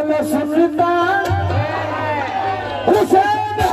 सुल्तान हुसैन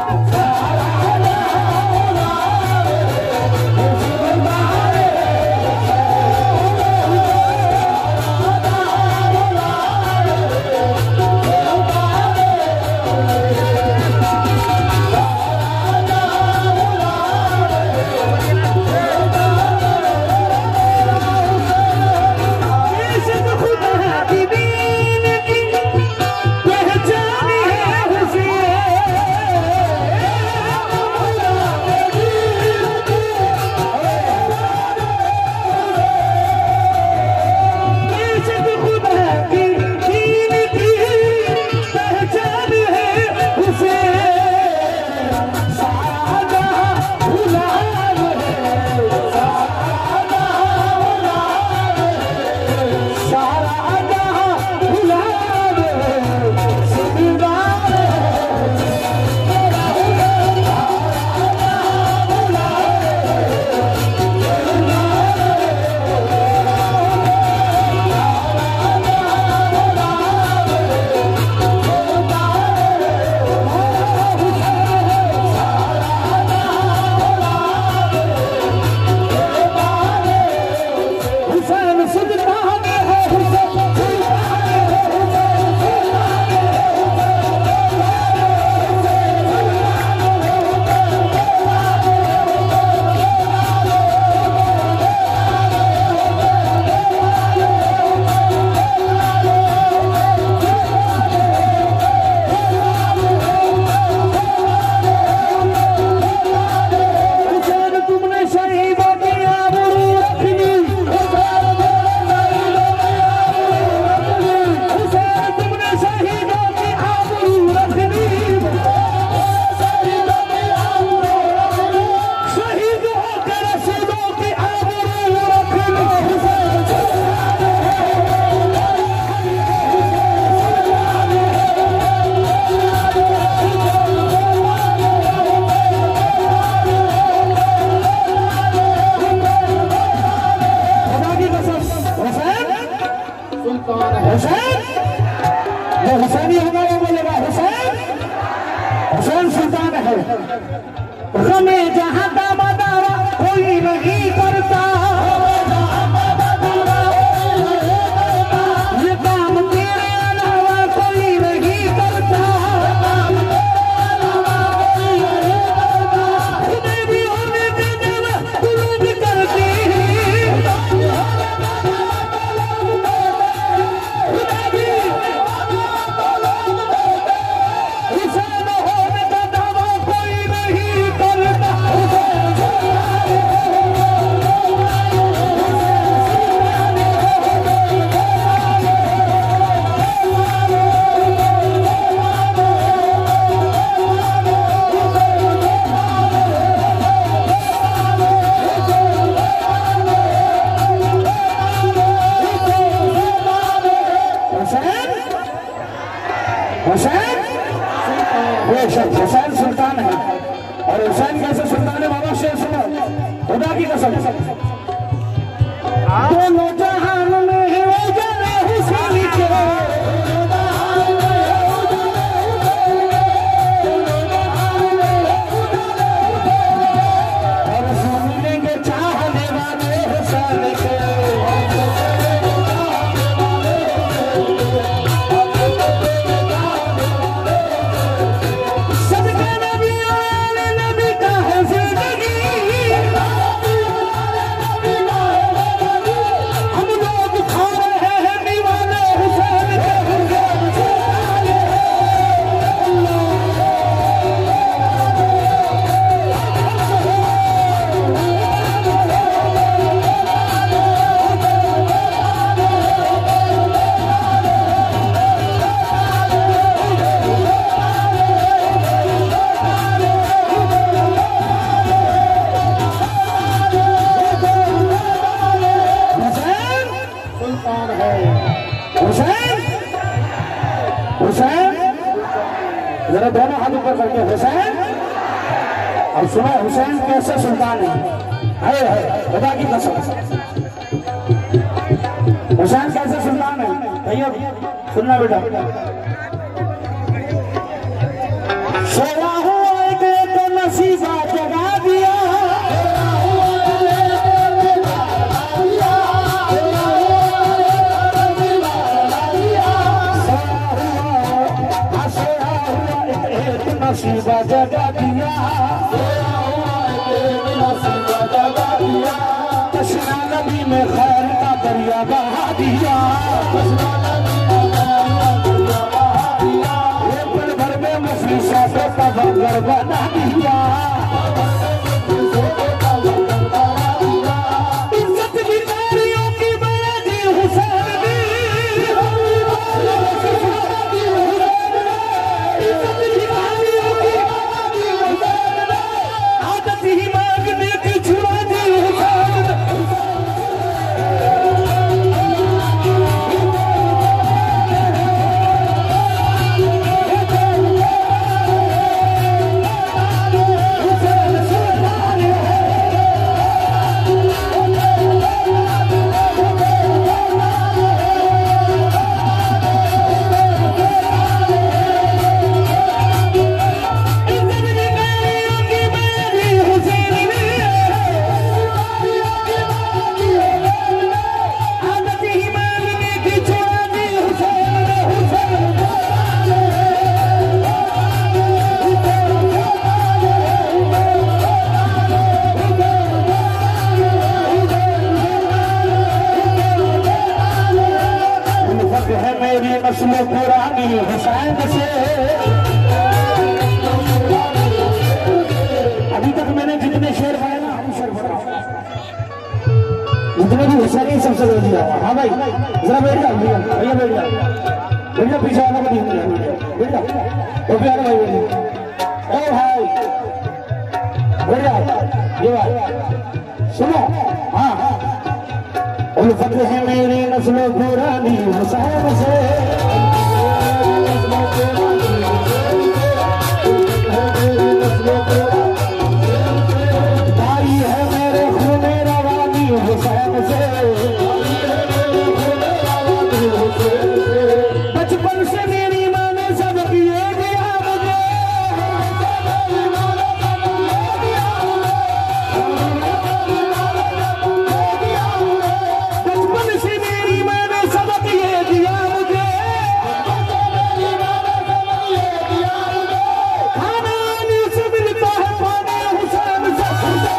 हुसैनी हमारा बोलेगा हुसैन हुसैन सुल्तान है। गमे जहां दावा दावा कोई नहीं करता, ये काम तेरे अलावा कोई नहीं करता। खुदे भी होने के देवा कुलूब करती, हुसैन सुल्तान है। और हुसैन कैसे सुल्तान है बाबा शेर सुनो, खुदा की कसम। दोनों जहान में है उजाले हुसैन के, और सुनने के चाहने वाले हुसैन के। हुसैन जरा दोनों हाथ ऊपर करके हुसैन। अब सुनो हुसैन कैसे सुल्तान है खुदा की कसम। हुसैन कैसे सुल्तान है। भैया सुनना बेटा, सोया हुआ एक तो नसीबा जगा दिया, नसीबा जगा दिया, कृष्णा नदी में खैर का दरिया बहा दिया, ये पल भर में मुफलिसों को तबंगर बना दिया, इज्जत भिखारियों की बना दी हुसैन ने, आदत ही मांगने की छुड़ा दी हुसैन, नस्ल पुरानी हुसैन से। अभी तक मैंने जितने शेर पढ़े ना, हम शेर पढ़ा जितने भी हुसैन ही सबसे बोल दिया। हाँ भाई जरा बैठ जाओ भैया, भैया बैठ जाओ, बैठ जाओ, पीछे वाला को नहीं बैठ जाओ, तो प्यार भाई बैठ जाओ, ओ भाई बैठ जाओ, ये भाई सुनो। हाँ उल्फत है मेरी नस्ल पुरानी हुसैन से, भाई है मेरे खून रवानी हुसैन से, बचपन से मेरी माँ ने सबक ये दिया मुझे, बचपन से मेरी माँ ने सबक ये दिया मुझे, खाना आने से मिलता है पानी हुसैन से,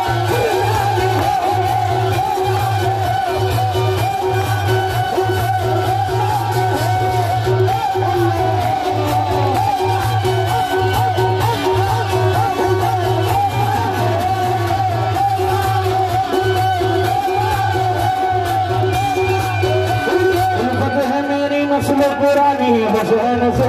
नस्ल पुरानी हुसैन से।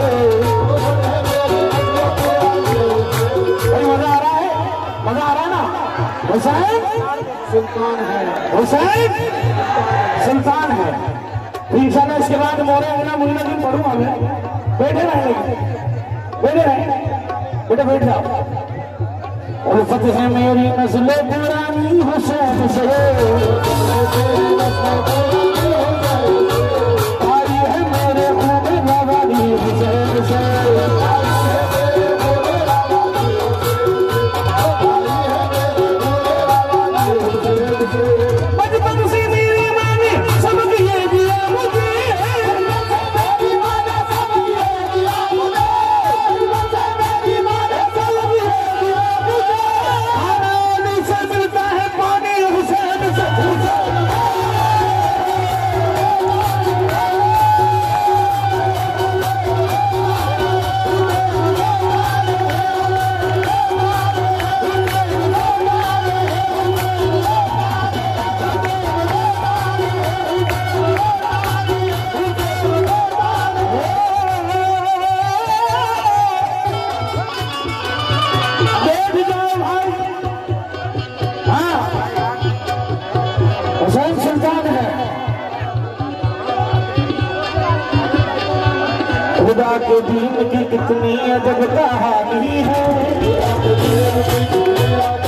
मजा आ रहा है, मजा आ रहा है ना। हुसैन सुल्तान है, हुसैन सुल्तान है। इंशाल्लाह इसके बाद मोरे अंगना मुन्ना की पढ़ूंगा मैं, बैठे रहेंगे, बैठे रहेंगे, बेटा बैठ जाओ। उल्फत है मेरी नस्ल पुरानी हुसैन से, बचपन से मेरी माँ ने सबक ये दिया मुझे, खाना से मिलता है पानी हुसैन से, हुसैन सुल्तान है। खुदा के दीन की कितनी अजब कहानी है।